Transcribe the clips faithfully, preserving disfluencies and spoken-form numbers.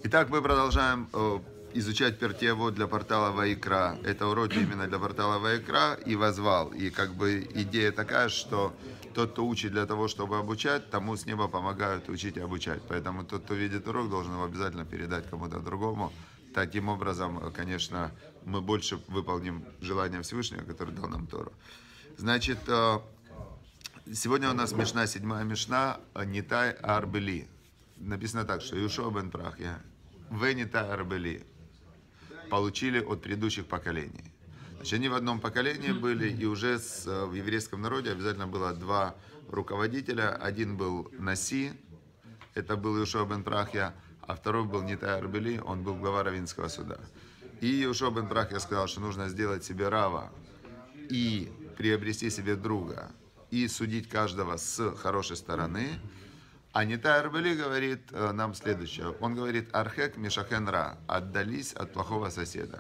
Итак, мы продолжаем э, изучать Пертиавот для портала Ваикра. Это уроки именно для портала Ваикра и возвал. И как бы идея такая, что тот, кто учит для того, чтобы обучать, тому с неба помогают учить и обучать. Поэтому тот, кто видит урок, должен его обязательно передать кому-то другому. Таким образом, конечно, мы больше выполним желание Всевышнего, который дал нам Тору. Значит, э, сегодня у нас Мишна, седьмая Мишна, Нитай Арбели. Написано так, что Юшуа бен Прахья, Венитай Арбели получили от предыдущих поколений. Значит, они в одном поколении были, и уже с, в еврейском народе обязательно было два руководителя. Один был Наси, это был Юшуа бен Прахья, а второй был Нитай Арбели, он был глава раввинского суда. И Юшуа бен Прахья сказал, что нужно сделать себе рава и приобрести себе друга, и судить каждого с хорошей стороны. А Нитай Арбели говорит э, нам следующее. Он говорит: Архек мишахен ра, отдались от плохого соседа.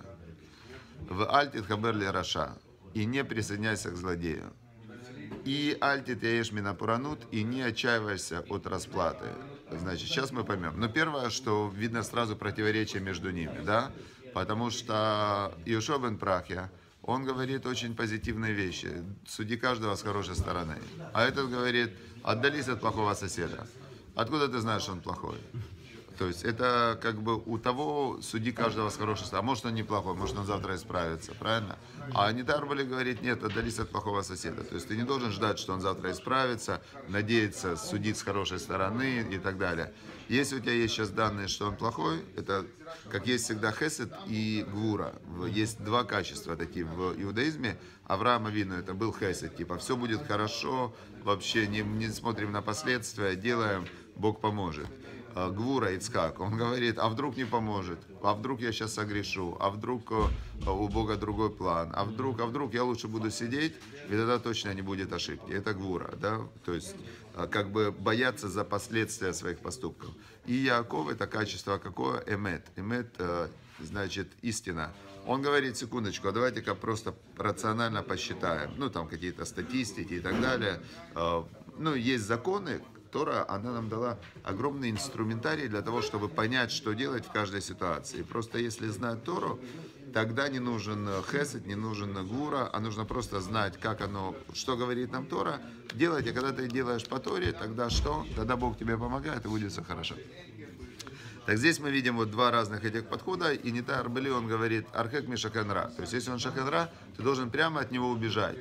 В альтит хаберли раша, и не присоединяйся к злодею. И альтит яеш минапуранут, и не отчаивайся от расплаты. Значит, сейчас мы поймем. Но первое, что видно сразу противоречие между ними, да? Потому что Юшуа бен Прахья, он говорит очень позитивные вещи. Суди каждого с хорошей стороны. А этот говорит: отдались от плохого соседа. Откуда ты знаешь, что он плохой? То есть это как бы у того суди каждого с хорошей стороны. А может, он неплохой, может, он завтра исправится, правильно? А Нитай Арбели говорит: нет, отдались от плохого соседа. То есть ты не должен ждать, что он завтра исправится, надеяться судить с хорошей стороны и так далее. Если у тебя есть сейчас данные, что он плохой, это, как есть всегда, хесед и гвура. Есть два качества такие в иудаизме. Авраам Авину это был хесед, типа все будет хорошо, вообще не, не смотрим на последствия, делаем, Бог поможет. Гвура Ицхак, он говорит: а вдруг не поможет, а вдруг я сейчас согрешу, а вдруг у Бога другой план, а вдруг, а вдруг я лучше буду сидеть, и тогда точно не будет ошибки. Это гвура, да, то есть как бы бояться за последствия своих поступков. И Яаков — это качество какое? Эмет. Эмет значит истина. Он говорит: секундочку, а давайте-ка просто рационально посчитаем, ну там какие-то статистики и так далее. Ну, есть законы. Тора, она нам дала огромный инструментарий для того, чтобы понять, что делать в каждой ситуации. Просто если знать Тору, тогда не нужен хесед, не нужен гура, а нужно просто знать, как оно, что говорит нам Тора, делать. А когда ты делаешь по Торе, тогда что? Тогда Бог тебе помогает, и будет все хорошо. Так здесь мы видим вот два разных этих подхода, и Нитай Арбели, он говорит: Архек мишахен ра. То есть если он шахен ра, ты должен прямо от него убежать.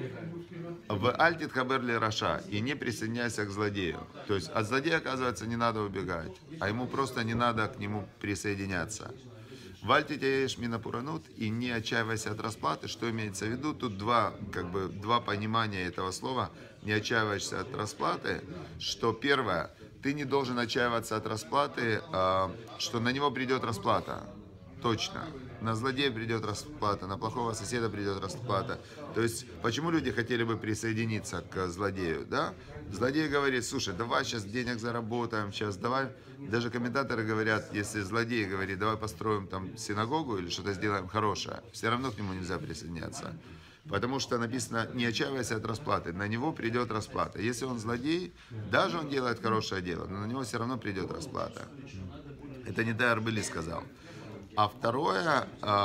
В альтит хаберли раша, и не присоединяйся к злодею. То есть от злодея, оказывается, не надо убегать, а ему просто не надо к нему присоединяться. В альтит яеш минапуранут, и не отчаивайся от расплаты. Что имеется в виду? Тут два, как бы, два понимания этого слова. Не отчаивайся от расплаты. Что первое, ты не должен отчаиваться от расплаты, что на него придет расплата. Точно. На злодея придет расплата, на плохого соседа придет расплата. То есть, почему люди хотели бы присоединиться к злодею, да? Злодей говорит: слушай, давай сейчас денег заработаем, сейчас давай. Даже комментаторы говорят, если злодей говорит: давай построим там синагогу или что-то сделаем хорошее, все равно к нему нельзя присоединяться. Потому что написано: не отчаивайся от расплаты, на него придет расплата. Если он злодей, даже он делает хорошее дело, но на него все равно придет расплата. Это Нитай Арбели сказал. А второе,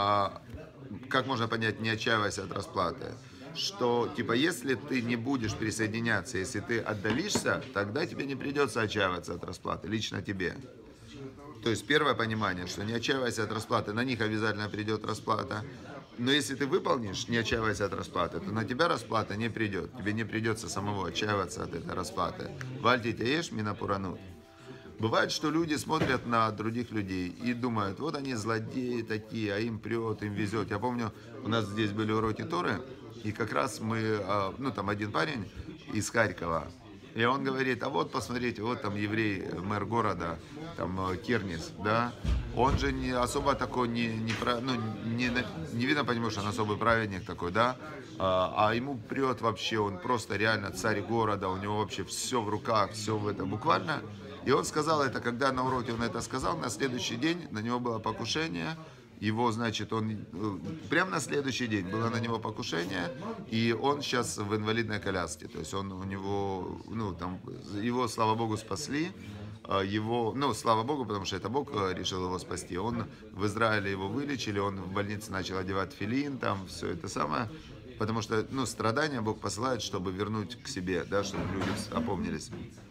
как можно понять, не отчаивайся от расплаты, что, типа, если ты не будешь присоединяться, если ты отдалишься, тогда тебе не придется отчаиваться от расплаты, лично тебе. То есть первое понимание, что не отчаивайся от расплаты, на них обязательно придет расплата. Но если ты выполнишь, не отчаивайся от расплаты, то на тебя расплата не придет. Тебе не придется самого отчаиваться от этой расплаты. Вальтит яеш минапуранут. Бывает, что люди смотрят на других людей и думают: вот они злодеи такие, а им прет, им везет. Я помню, у нас здесь были уроки Торы, и как раз мы, ну там один парень из Харькова, и он говорит: а вот посмотрите, вот там еврей, мэр города, там Кернис, да, он же не особо такой, не, не, ну, не, не видно по нему, что он особый праведник такой, да, а, а ему прет вообще, он просто реально царь города, у него вообще все в руках, все в этом буквально. И он сказал это, когда на уроке он это сказал, на следующий день на него было покушение, его, значит, он, прямо на следующий день было на него покушение, и он сейчас в инвалидной коляске, то есть он у него, ну, там, его, слава Богу, спасли, его, ну, слава Богу, потому что это Бог решил его спасти. Он в Израиле его вылечили, он в больнице начал одевать филин, там все это самое. Потому что, ну, страдания Бог посылает, чтобы вернуть к себе, да, чтобы люди опомнились.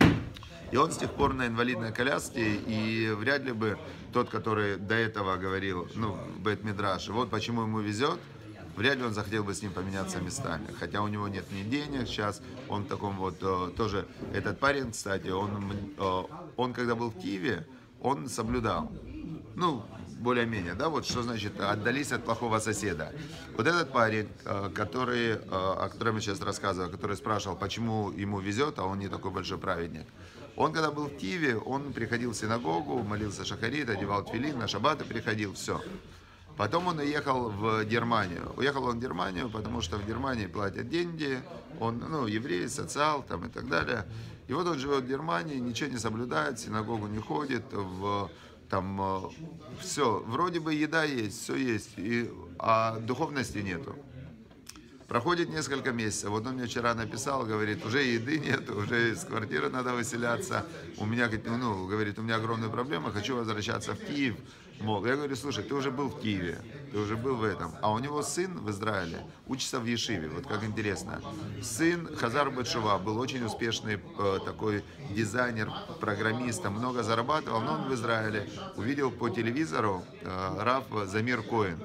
И он с тех пор на инвалидной коляске, и вряд ли бы тот, который до этого говорил, ну, в Бейт-Мидраше, вот почему ему везет, вряд ли он захотел бы с ним поменяться местами. Хотя у него нет ни денег сейчас, он в таком вот, тоже, этот парень, кстати, он, он когда был в Киеве, он соблюдал, ну, более-менее, да, вот что значит отдались от плохого соседа. Вот этот парень, который, о котором я сейчас рассказываю, который спрашивал, почему ему везет, а он не такой большой праведник. Он, когда был в Киеве, он приходил в синагогу, молился шахарит, одевал тфилин, на шаббаты приходил, все. Потом он уехал в Германию. Уехал он в Германию, потому что в Германии платят деньги, он, ну, еврей, социал, там и так далее. И вот он живет в Германии, ничего не соблюдает, в синагогу не ходит, в... Там все, вроде бы еда есть, все есть, и, а духовности нету. Проходит несколько месяцев. Вот он мне вчера написал, говорит, уже еды нет, уже из квартиры надо выселяться. У меня, ну, говорит, у меня огромные проблемы, хочу возвращаться в Киев. Мол, я говорю, слушай, ты уже был в Киеве, ты уже был в этом. А у него сын в Израиле учится в Ешиве, вот как интересно. Сын Хазар Бет-Шува был очень успешный э, такой дизайнер, программист, много зарабатывал, но он в Израиле увидел по телевизору э, Рав Замир Коэн.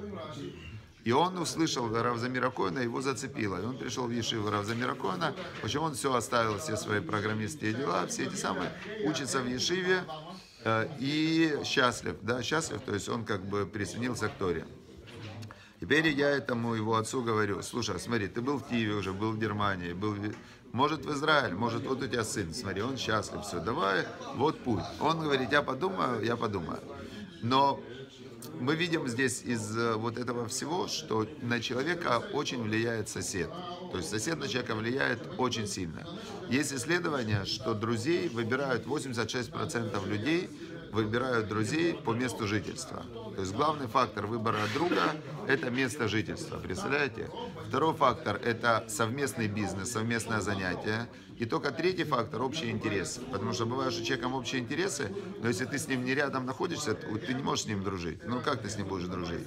И он услышал Рав Замира Коэна, его зацепило. И он пришел в Ешиву Рав Замира Коэна, почему он все оставил, все свои программистские дела, все эти самые, учится в Ешиве э, и счастлив, да, счастлив, то есть он как бы присоединился к Торе. Теперь я этому его отцу говорю, слушай, смотри, ты был в Киеве уже, был в Германии, был, может в Израиль, может вот у тебя сын, смотри, он счастлив, все, давай, вот путь. Он говорит, я подумаю, я подумаю. Но мы видим здесь из вот этого всего, что на человека очень влияет сосед. То есть сосед на человека влияет очень сильно. Есть исследование, что друзей выбирают восемьдесят шесть процентов людей, выбирают друзей по месту жительства. То есть главный фактор выбора друга – это место жительства, представляете? Второй фактор – это совместный бизнес, совместное занятие. И только третий фактор – общие интересы. Потому что бывает, что у человека общие интересы, но если ты с ним не рядом находишься, ты не можешь с ним дружить. Ну как ты с ним будешь дружить?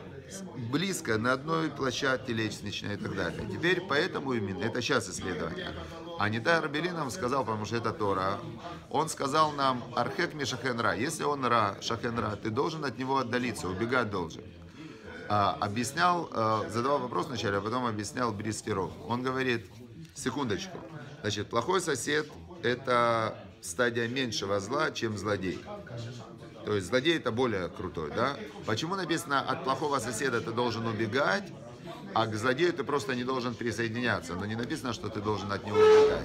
Близко, на одной площадке лестничной и так далее. Теперь поэтому именно, это сейчас исследование. А Нитай Рабелин нам сказал, потому что это Тора, он сказал нам, архек ми шахен ра, если он ра, шахен ра, ты должен от него отдалиться, убегать должен. А, объяснял, а, задавал вопрос вначале, а потом объяснял Брисский Ров. Он говорит, секундочку, значит, плохой сосед – это стадия меньшего зла, чем злодей. То есть злодей это более крутой, да? Почему написано, от плохого соседа ты должен убегать, а к злодею ты просто не должен присоединяться. Но не написано, что ты должен от него убегать.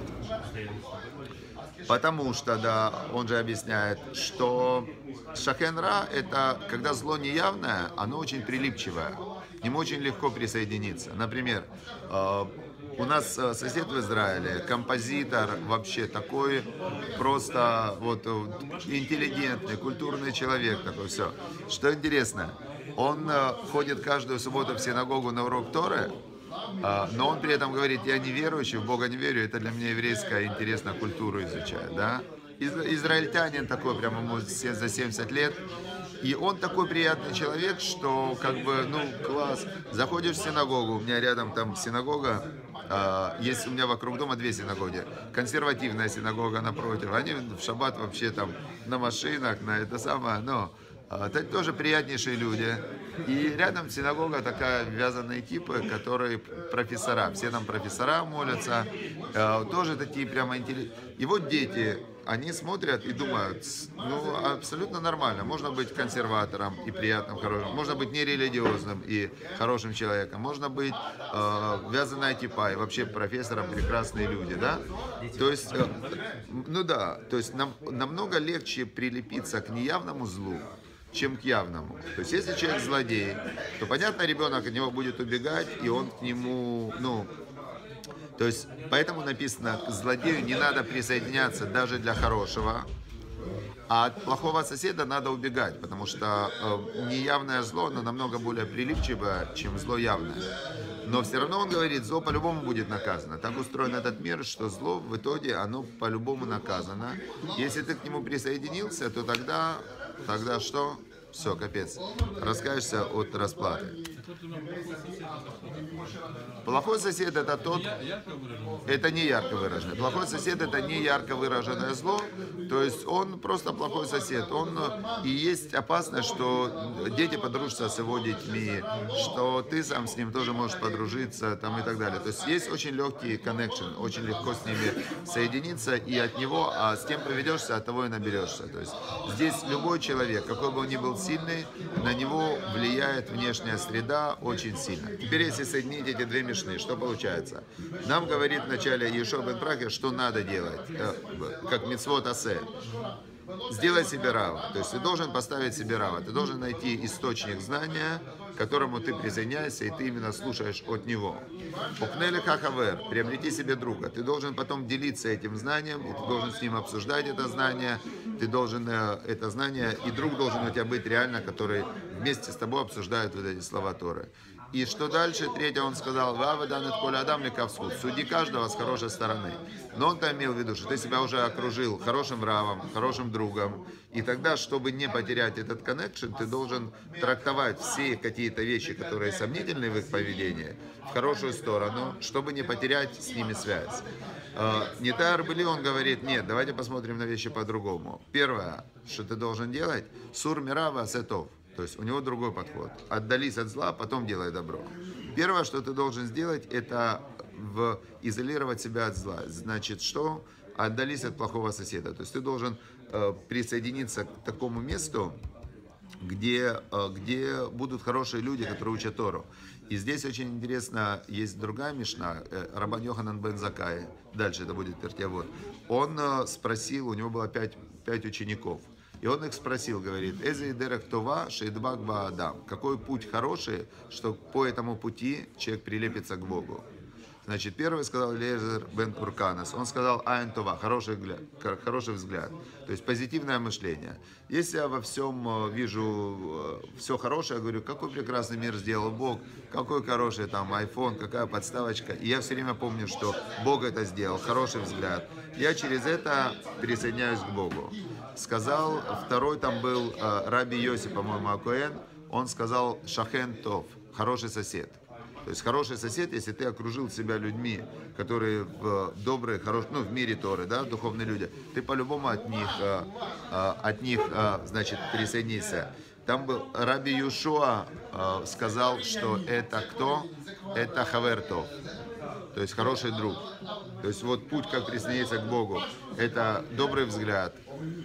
Потому что, да, он же объясняет, что шахен ра, это когда зло неявное, оно очень прилипчивое. К нему очень легко присоединиться. Например, у нас сосед в Израиле, композитор, вообще такой просто вот интеллигентный, культурный человек, такой все. Что интересно, он ходит каждую субботу в синагогу на урок Торы, но он при этом говорит, я не верующий, в Бога не верю, это для меня еврейская, интересно, культуру изучать, да. Израильтянин такой, прямо ему за семьдесят лет. И он такой приятный человек, что как бы, ну, класс. Заходишь в синагогу, у меня рядом там синагога, э, есть у меня вокруг дома две синагоги. Консервативная синагога напротив. Они в шаббат вообще там на машинах, на это самое, но э, это тоже приятнейшие люди. И рядом синагога такая, вязаные типы, которые профессора. Все там профессора молятся. Э, тоже такие прямо интересные. И вот дети... Они смотрят и думают, ну, абсолютно нормально. Можно быть консерватором и приятным, хорошим. Можно быть нерелигиозным и хорошим человеком. Можно быть э, вязаной типа и вообще профессором, прекрасные люди, да? То есть, э, ну да, то есть нам, намного легче прилепиться к неявному злу, чем к явному. То есть, если человек злодей, то, понятно, ребенок от него будет убегать, и он к нему, ну... То есть, поэтому написано, к злодею не надо присоединяться даже для хорошего, а от плохого соседа надо убегать, потому что э, неявное зло, оно намного более прилипчивое, чем зло явное. Но все равно он говорит, зло по-любому будет наказано. Так устроен этот мир, что зло в итоге, оно по-любому наказано. Если ты к нему присоединился, то тогда, тогда что? Все, капец. Раскаешься от расплаты. Плохой сосед это тот, это не ярко выраженный. Плохой сосед это не ярко выраженное зло, то есть он просто плохой сосед. Он и есть опасность, что дети подружатся с его детьми, что ты сам с ним тоже можешь подружиться там, и так далее. То есть есть очень легкий connection, очень легко с ними соединиться и от него, а с кем поведешься, от того и наберешься. То есть здесь любой человек, какой бы он ни был сильный, на него влияет внешняя среда очень сильно. Теперь, если соединить эти две мишны, что получается? Нам говорит в начале Йешуа бен Прахия, что надо делать, как мицвот асе. Сделай себе рава. То есть ты должен поставить себе рава. Ты должен найти источник знания, к которому ты присоединяешься, и ты именно слушаешь от него. Укнели хахавер, приобрети себе друга. Ты должен потом делиться этим знанием, и ты должен с ним обсуждать это знание. Ты должен это знание, и друг должен у тебя быть реально, который вместе с тобой обсуждает вот эти слова Торы. И что дальше? Третье, он сказал, суди каждого с хорошей стороны. Но он там имел в виду, что ты себя уже окружил хорошим равом, хорошим другом. И тогда, чтобы не потерять этот коннекшн, ты должен трактовать все какие-то вещи, которые сомнительны в их поведении, в хорошую сторону, чтобы не потерять с ними связь. Нетар Арбели, он говорит, нет, давайте посмотрим на вещи по-другому. Первое, что ты должен делать, сур мирава асетов. То есть у него другой подход. Отдались от зла, потом делай добро. Первое, что ты должен сделать, это в... изолировать себя от зла. Значит, что? Отдались от плохого соседа. То есть ты должен э, присоединиться к такому месту, где, э, где будут хорошие люди, которые учат Тору. И здесь очень интересно, есть другая мишна, э, Рабан Йоханан бен Заккай, дальше это будет Пертьявот. Он э, спросил, у него было пять, пять учеников. И он их спросил, говорит, «Эзе дерек това шейдбак баадам». Какой путь хороший, что по этому пути человек прилепится к Богу. Значит, первый сказал Элиэзер бен Урканас. Он сказал «Айн това», хороший взгляд, хороший взгляд. То есть позитивное мышление. Если я во всем вижу все хорошее, я говорю, какой прекрасный мир сделал Бог, какой хороший там iPhone, какая подставочка. И я все время помню, что Бог это сделал, хороший взгляд. Я через это присоединяюсь к Богу. Сказал, второй там был э, Раби Йоси, по-моему, Акоэн, он сказал Шахен Тов, хороший сосед. То есть хороший сосед, если ты окружил себя людьми, которые в, добрые, хорошие, ну, в мире Торы, да, духовные люди, ты по-любому от них, э, э, от них э, значит, присоединишься. Там был Раби Йошуа, э, сказал, что это кто? Это Хавер Тов. То есть хороший друг. То есть вот путь, как присоединиться к Богу, это добрый взгляд,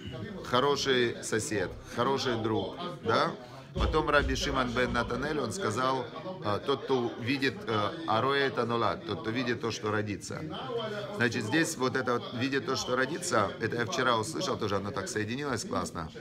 хороший сосед, хороший друг, да? Потом Раби Шимон бен Натанель, он сказал, тот, кто видит ароэ танолад, тот, кто видит то, что родится. Значит, здесь вот это вот, видит то, что родится, это я вчера услышал, тоже оно так соединилось классно.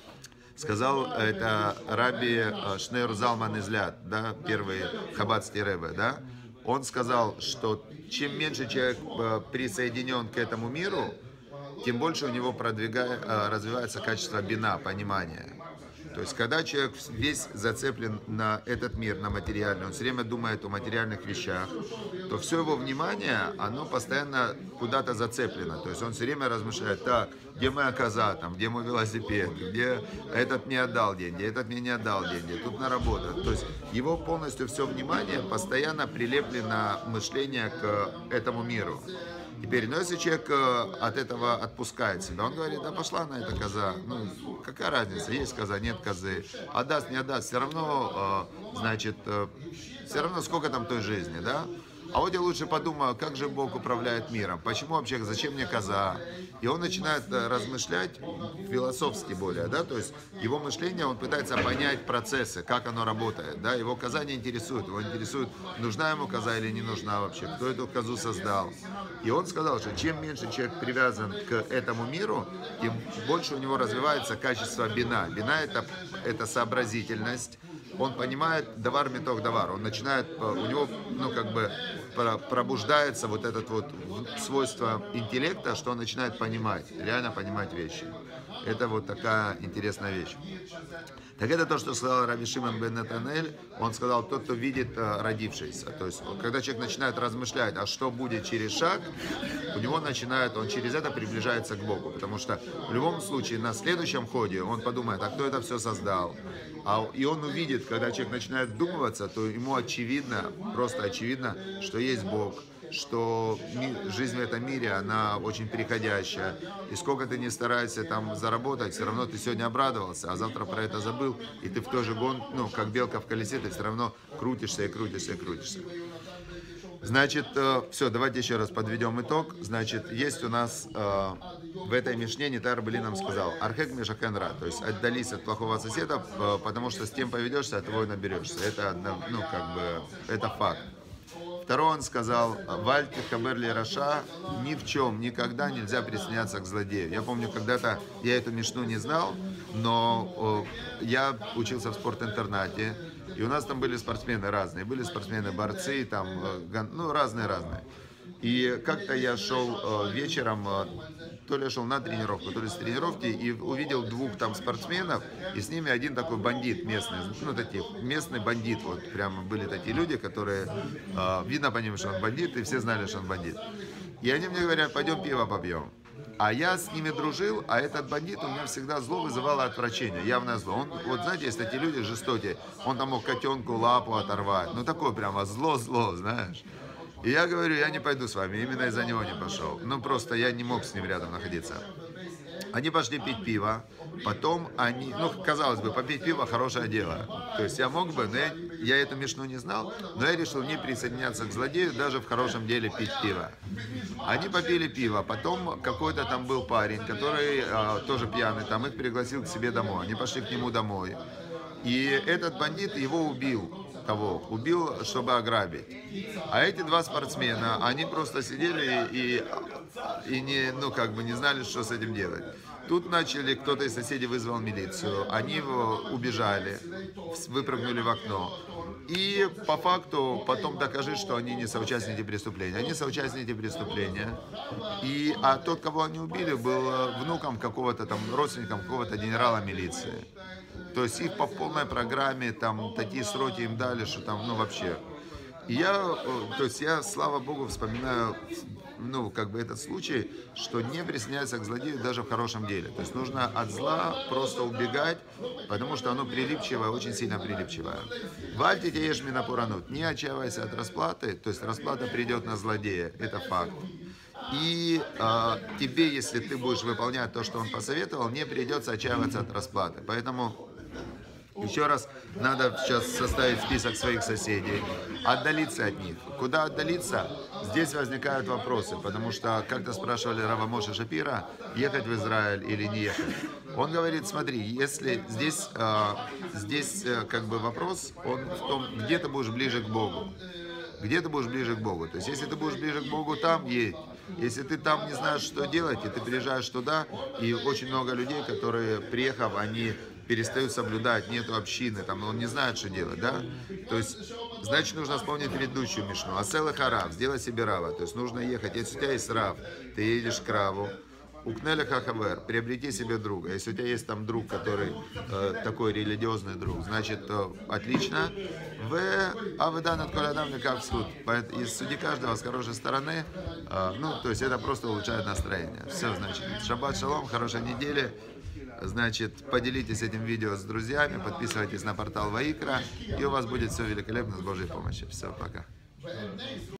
Сказал это Раби Шнeur Залман Изляд, да, первый хаббатский ребе, да? Он сказал, что чем меньше человек присоединен к этому миру, тем больше у него продвигает, развивается качество бина, понимания. То есть, когда человек весь зацеплен на этот мир, на материальный, он все время думает о материальных вещах, то все его внимание, оно постоянно куда-то зацеплено. То есть, он все время размышляет, так, где моя коза, там, где мой велосипед, где этот мне отдал деньги, этот мне не отдал деньги, тут на работу. То есть, его полностью все внимание постоянно прилеплено мышление к этому миру. Теперь, ну если человек от этого отпускает себя, он говорит, да пошла на это коза, ну какая разница, есть коза, нет козы, отдаст, не отдаст, все равно, значит, все равно сколько там той жизни, да? А вот я лучше подумаю, как же Бог управляет миром, почему вообще, зачем мне коза? И он начинает размышлять философски более, да, то есть его мышление, он пытается понять процессы, как оно работает, да, его коза не интересует, его интересует, нужна ему коза или не нужна вообще, кто эту козу создал. И он сказал, что чем меньше человек привязан к этому миру, тем больше у него развивается качество бина. Бина это, это сообразительность. Он понимает давар меток давар. Он начинает, у него, ну, как бы, пробуждается вот это вот свойство интеллекта, что он начинает понимать, реально понимать вещи. Это вот такая интересная вещь. Так это то, что сказал Раби Шимон бен Натанель. Он сказал, тот, кто видит родившийся. То есть, когда человек начинает размышлять, а что будет через шаг, у него начинает, он через это приближается к Богу. Потому что в любом случае на следующем ходе он подумает, а кто это все создал? А, и он увидит, когда человек начинает вдумываться, то ему очевидно, просто очевидно, что есть Бог, что жизнь в этом мире, она очень переходящая. И сколько ты не стараешься там заработать, все равно ты сегодня обрадовался, а завтра про это забыл, и ты в той же гон, ну, как белка в колесе, ты все равно крутишься и крутишься и крутишься. Значит, все, давайте еще раз подведем итог. Значит, есть у нас э, в этой мишне Нитар Бели нам сказал, архек мишахенра, то есть отдались от плохого соседа, э, потому что с тем поведешься, а того и наберешься. Это, ну, как бы, это факт. Второй он сказал, вальти хаберли раша, ни в чем, никогда нельзя присоединяться к злодею. Я помню, когда-то я эту мишну не знал, но э, я учился в спортинтернате, и у нас там были спортсмены разные, были спортсмены-борцы, там, э, ну, разные-разные. И как-то я шел э, вечером, э, то ли я шел на тренировку, то ли с тренировки, и увидел двух там спортсменов, и с ними один такой бандит местный, ну, такие, местный бандит, вот, прямо были такие люди, которые, э, видно по ним, что он бандит, и все знали, что он бандит. И они мне говорят, пойдем пиво попьем. А я с ними дружил, а этот бандит у меня всегда зло вызывало отвращение, явное зло. Он, вот знаете, есть такие люди жестокие, он там мог котенку лапу оторвать, ну, такое прямо зло-зло, знаешь. И я говорю, я не пойду с вами, именно из-за него не пошел. Ну, просто я не мог с ним рядом находиться. Они пошли пить пиво, потом они, ну, казалось бы, попить пиво хорошее дело. То есть я мог бы, но я, я эту мишну не знал, но я решил не присоединяться к злодею, даже в хорошем деле пить пиво. Они попили пиво, потом какой-то там был парень, который э, тоже пьяный, там их пригласил к себе домой. Они пошли к нему домой. И этот бандит его убил. Того убил, чтобы ограбить. А эти два спортсмена, они просто сидели и, и не, ну, как бы не знали, что с этим делать. Тут начали, кто-то из соседей вызвал милицию, они его убежали, выпрыгнули в окно. И по факту потом докажи, что они не соучастники преступления. Они соучастники преступления. И, а тот, кого они убили, был внуком какого-то там, родственником какого-то генерала милиции. То есть их по полной программе, там, такие сроки им дали, что там, ну, вообще. И я, то есть я, слава Богу, вспоминаю, ну, как бы этот случай, что не присоединяться к злодею даже в хорошем деле. То есть нужно от зла просто убегать, потому что оно прилипчивое, очень сильно прилипчивое. Вальти теешь минапуранут, не отчаивайся от расплаты, то есть расплата придет на злодея, это факт. И э, тебе, если ты будешь выполнять то, что он посоветовал, не придется отчаиваться от расплаты. Поэтому еще раз надо сейчас составить список своих соседей, отдалиться от них. Куда отдалиться? Здесь возникают вопросы, потому что как-то спрашивали Рава Моше Шапира, ехать в Израиль или не ехать. Он говорит, смотри, если здесь, э, здесь э, как бы вопрос, он в том, где ты будешь ближе к Богу. Где ты будешь ближе к Богу. То есть, если ты будешь ближе к Богу, там едь. Если ты там не знаешь, что делать, и ты приезжаешь туда, и очень много людей, которые, приехав, они перестают соблюдать, нету общины, там, он не знает, что делать, да? То есть, значит, нужно вспомнить предыдущую мишну. Асел и харав, сделай себе рава. То есть, нужно ехать. Если у тебя есть рав, ты едешь к раву. Укнеля хахавер, приобрети себе друга. Если у тебя есть там друг, который э, такой религиозный друг, значит, э, отлично. В аведан от колядам как в суд. И суди каждого с хорошей стороны. Э, ну, то есть это просто улучшает настроение. Все, значит, шаббат шалом, хорошей недели. Значит, поделитесь этим видео с друзьями, подписывайтесь на портал Ваикра, и у вас будет все великолепно с Божьей помощью. Все, пока.